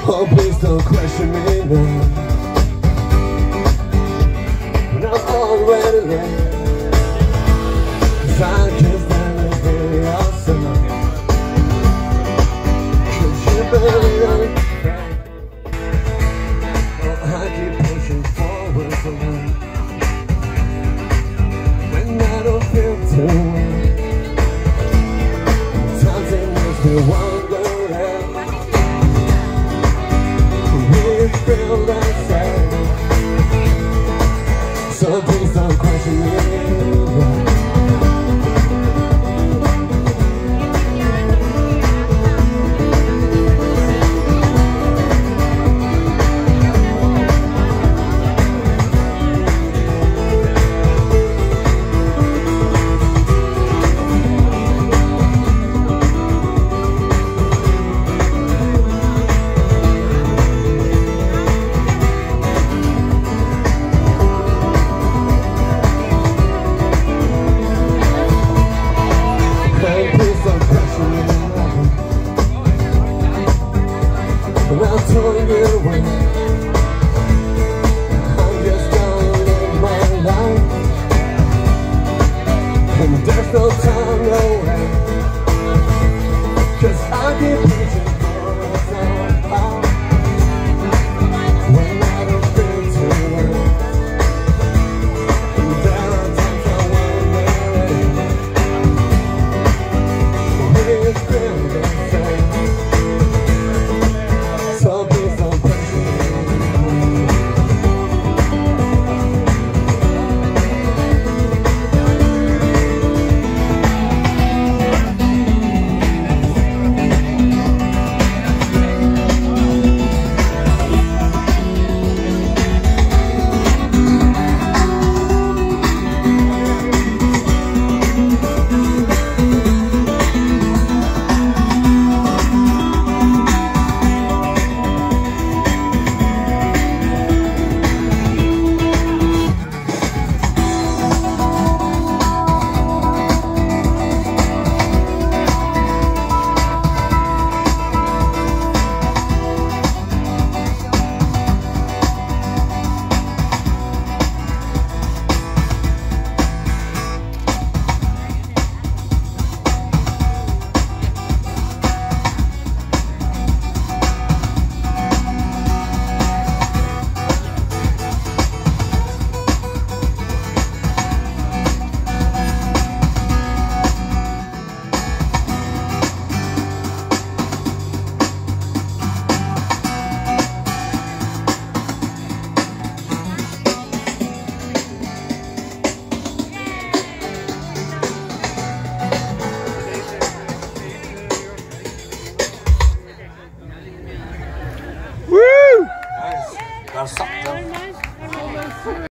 Oh, please don't question me now, when I'm already late. 'Cause I can't stand to hear your song. 'Cause you barely understand. Oh, I keep pushing forward so long, when I don't feel too well. Sometimes it makes me wonder feel that sad. So please don't question me. When I'm throwing it away,